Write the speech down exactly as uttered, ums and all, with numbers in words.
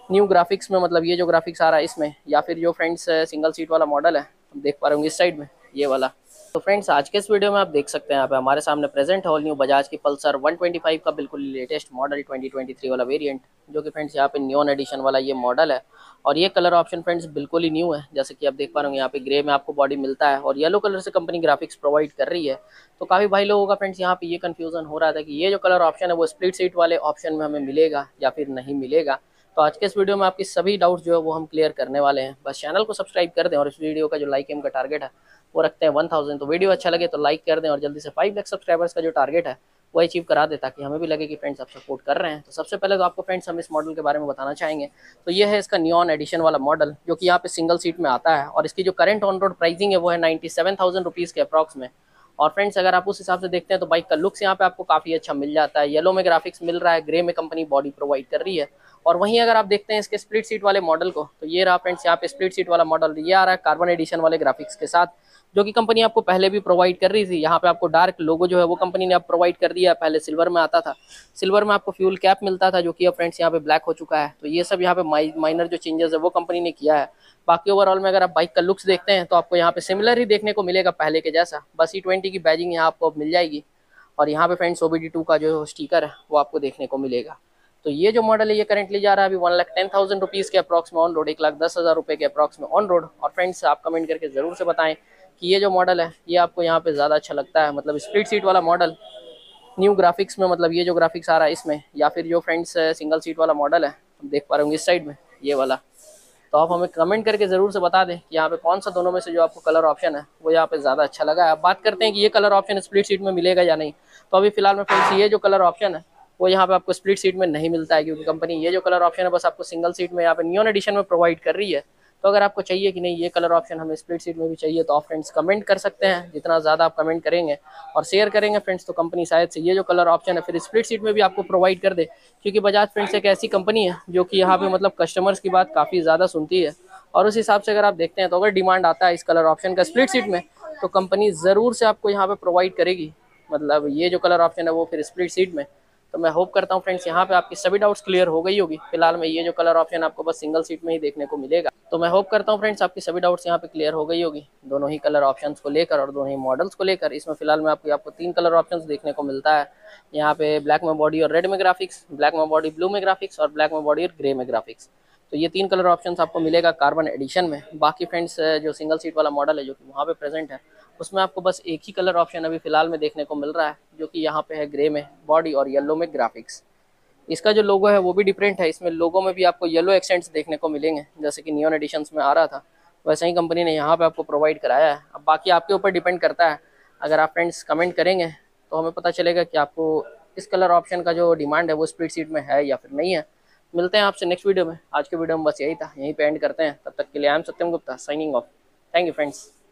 New graphics में, मतलब ये जो ग्राफिक्स आ रहा है इसमें, या फिर जो फ्रेंड्स सिंगल सीट वाला मॉडल है हम देख पा रहे होंगे इस साइड में, ये वाला। तो फ्रेंड्स आज के इस वीडियो में आप देख सकते हैं यहाँ पे हमारे सामने प्रेजेंट है ऑल न्यू बजाज की पल्सर वन ट्वेंटी फाइव का बिल्कुल latest model twenty twenty three वाला वेरिएंट, जो कि फ्रेंड्स यहाँ पे न्यून एडिशन वाला ये मॉडल है। और ये कलर ऑप्शन फ्रेंड्स बिल्कुल ही न्यू है, जैसे कि आप देख पा रहे होंगे यहाँ पे ग्रे में आपको बॉडी मिलता है और येलो कलर से कंपनी ग्राफिक्स प्रोवाइड कर रही है। तो काफ़ी भाई लोगों का फ्रेंड्स यहाँ पे ये कंफ्यूजन हो रहा था कि ये जो कलर ऑप्शन है वो स्प्लिट सीट वाले ऑप्शन में हमें मिलेगा या फिर नहीं मिलेगा। तो आज के इस वीडियो में आपकी सभी डाउट्स जो है वो हम क्लियर करने वाले हैं। बस चैनल को सब्सक्राइब कर दें और इस वीडियो का जो लाइक एम का टारगेट है वो रखते हैं वन थाउजेंड। तो वीडियो अच्छा लगे तो लाइक कर दें और जल्दी से फाइव लाख सब्सक्राइबर्स का जो टारगेट है वो अचीव करा दे, ताकि हमें भी लगे कि फ्रेंड्स आप सपोर्ट कर रहे हैं। तो सबसे पहले तो आपको फ्रेंड्स हम इस मॉडल के बारे में बताना चाहेंगे। तो ये है इसका नियॉन एडिशन वाला मॉडल, जो कि यहाँ पे सिंगल सीट में आता है और इसकी जो करंट ऑन रोड प्राइसिंग है वो है नाइन्टी सेवन थाउजेंड रुपीज़ के अप्रॉक्स में। और फ्रेंड्स अगर आप उस हिसाब से देखते हैं तो बाइक का लुक्स यहाँ पे आपको काफ़ी अच्छा मिल जाता है। येलो में ग्राफिक्स मिल रहा है, ग्रे में कंपनी बॉडी प्रोवाइड कर रही है। और वहीं अगर आप देखते हैं इसके स्प्लिट सीट वाले मॉडल को, तो ये रहा फ्रेंड्स यहाँ पे स्प्लिट सीट वाला मॉडल, ये आ रहा है कार्बन एडिशन वाले ग्राफिक्स के साथ, जो कि कंपनी आपको पहले भी प्रोवाइड कर रही थी। यहाँ पे आपको डार्क लोगो जो है वो कंपनी ने अब प्रोवाइड कर दिया है, पहले सिल्वर में आता था। सिल्वर में आपको फ्यूल कैप मिलता था, जो कि अब फ्रेंड्स यहाँ पे ब्लैक हो चुका है। तो ये सब यहाँ पे माइनर जो चेंजेस है वो कंपनी ने किया है। बाकी ओवरऑल में अगर आप बाइक का लुक्स देखते हैं तो आपको यहाँ पे सिमिलर ही देखने को मिलेगा पहले के जैसा, बस ई ट्वेंटी की बैजिंग यहाँ आपको अब मिल जाएगी। और यहाँ पे friends O B D two का जो स्टिकर है वो आपको देखने को मिलेगा। तो ये जो मॉडल है ये करंटली जा रहा है अभी one lakh ten thousand rupees के अप्रॉक्स में ऑन रोड, एक लाख दस हज़ार रुपये के अप्रॉक्स में ऑन रोड। और फ्रेंड्स आप कमेंट करके ज़रूर से बताएं कि ये जो मॉडल है ये आपको यहाँ पे ज़्यादा अच्छा लगता है, मतलब स्प्लिट सीट वाला मॉडल न्यू ग्राफिक्स में, मतलब ये जो ग्राफिक्स आ रहा है इसमें, या फिर जो फ्रेंड्स सिंगल सीट वाला मॉडल है हम देख पा रहे होंगे इस साइड में, ये वाला। तो आप हमें कमेंट करके ज़रूर से बता दें कि यहाँ पे कौन सा दोनों में से जो आपको कलर ऑप्शन है वो यहाँ पे ज़्यादा अच्छा लगा है। अब बात करते हैं कि ये कलर ऑप्शन स्प्लिट सीट में मिलेगा या नहीं। तो अभी फिलहाल में फ्रेंड्स ये जो कलर ऑप्शन है वो यहाँ पे आपको स्प्लिट सीट में नहीं मिलता है, क्योंकि कंपनी ये जो कलर ऑप्शन है बस आपको सिंगल सीट में यहाँ पे नियॉन एडिशन में प्रोवाइड कर रही है। तो अगर आपको चाहिए कि नहीं ये कलर ऑप्शन हमें स्प्लिट सीट में भी चाहिए, तो आप फ्रेंड्स कमेंट कर सकते हैं। जितना ज़्यादा आप कमेंट करेंगे और शेयर करेंगे फ्रेंड्स, तो कंपनी शायद से ये जो कलर ऑप्शन है फिर स्प्लिट सीट में भी आपको प्रोवाइड कर दे। क्योंकि बजाज फ्रेंड्स एक ऐसी कंपनी है जो कि यहाँ पे मतलब कस्टमर्स की बात काफ़ी ज़्यादा सुनती है। और उस हिसाब से अगर आप देखते हैं तो अगर डिमांड आता है इस कलर ऑप्शन का स्प्लिट सीट में, तो कंपनी ज़रूर से आपको यहाँ पे प्रोवाइड करेगी, मतलब ये जो कलर ऑप्शन है वो फिर स्प्लिट सीट में। तो मैं होप करता हूँ फ्रेंड्स यहाँ पे आपकी सभी डाउट्स क्लियर हो गई होगी। फिलहाल में ये जो कलर ऑप्शन आपको बस सिंगल सीट में ही देखने को मिलेगा। तो मैं होप करता हूँ फ्रेंड्स आपकी सभी डाउट्स यहाँ पे क्लियर हो गई होगी, दोनों ही कलर ऑप्शंस को लेकर और दोनों ही मॉडल्स को लेकर। इसमें फिलहाल में आपको आपको तीन कलर ऑप्शंस देखने को मिलता है यहाँ पे, ब्लैक में बॉडी और रेड में ग्राफिक्स, ब्लैक में बॉडी ब्लू में ग्राफिक्स और ब्लैक में बॉडी और ग्रे में ग्राफिक्स। तो ये तीन कलर ऑप्शंस आपको मिलेगा कार्बन एडिशन में। बाकी फ्रेंड्स जो सिंगल सीट वाला मॉडल है जो कि वहाँ पे प्रेजेंट है, उसमें आपको बस एक ही कलर ऑप्शन अभी फिलहाल में देखने को मिल रहा है, जो कि यहाँ पे है ग्रे में बॉडी और येलो में ग्राफिक्स। इसका जो लोगो है वो भी डिफरेंट है, इसमें लोगो में भी आपको येलो एक्सेंट्स देखने को मिलेंगे, जैसे कि नियॉन एडिशंस में आ रहा था वैसे ही कंपनी ने यहाँ पे आपको प्रोवाइड कराया है। अब बाकी आपके ऊपर डिपेंड करता है, अगर आप फ्रेंड्स कमेंट करेंगे तो हमें पता चलेगा कि आपको इस कलर ऑप्शन का जो डिमांड है वो स्प्लिट सीट में है या फिर नहीं है। मिलते हैं आपसे नेक्स्ट वीडियो में। आज के वीडियो में बस यही था, यहीं पे एंड करते हैं। तब तक के लिए I am Satyam Gupta signing off. Thank you friends.